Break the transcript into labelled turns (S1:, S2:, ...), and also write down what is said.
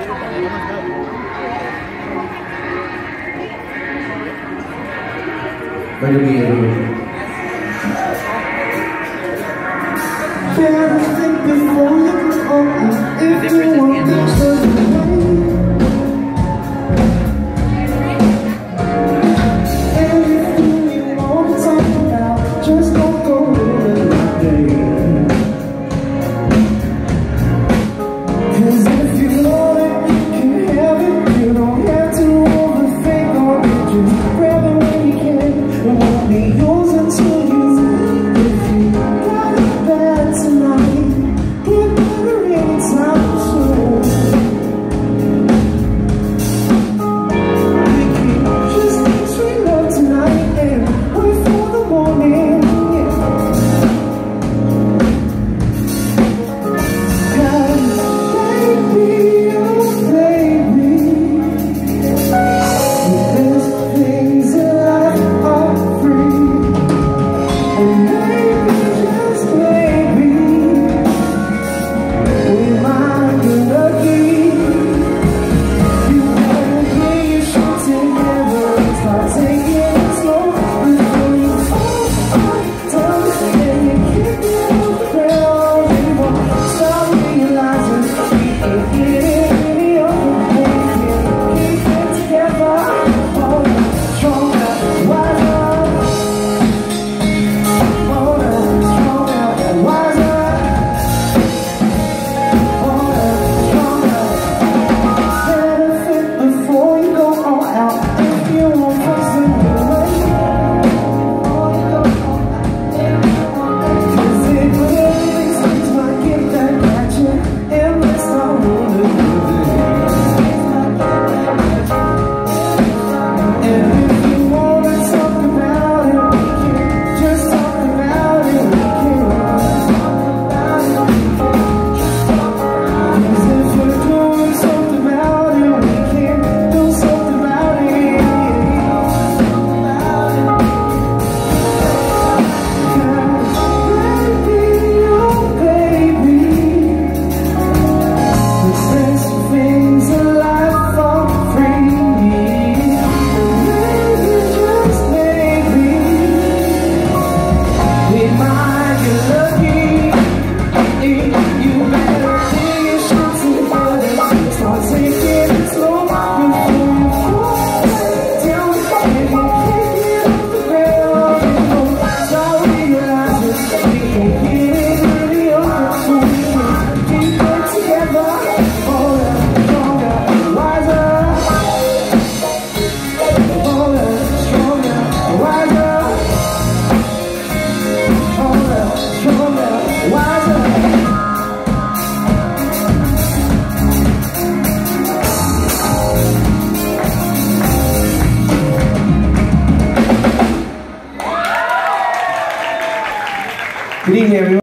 S1: By the way, everyone. Better think before you go on. If you want things to anything you want to talk about, just don't go ruin my day. 'Cause if you want it, you can have it. You don't have to overthink on it. Just grab it when you can. It won't be yours until you leave. If you got it bad tonight, get better anytime soon. We can just make sweet love tonight and wait for the morning. Cause baby, oh baby, the best things in life are free. And maybe, just maybe, we might get lucky. You better get your shit together and start taking it slow before you fall down and you can't get off the ground anymore. Start realizing we ain't getting any older. We can't keep it together. Older, stronger, wiser. Older, stronger, wiser. Older, stronger. Better think before you go all out. If you want first in your way, before you go all out. 'Cause it will be things might get back at you, and let's not ruin the good things. And if you wanna talk about it, we can just talk about it. We can talk about it. 'Cause if we're doing something about it, we can do something about it. Cause baby, oh baby, the best things in life are free. Maybe, just maybe, we might get lucky. You better get your shit together, start taking it slow before you fall down and you can't get off the ground anymore. Start realizing we can't get any older, so we can keep it together. Older, stronger, wiser. Older, stronger, wiser. Older, stronger, wiser. Good evening, everyone.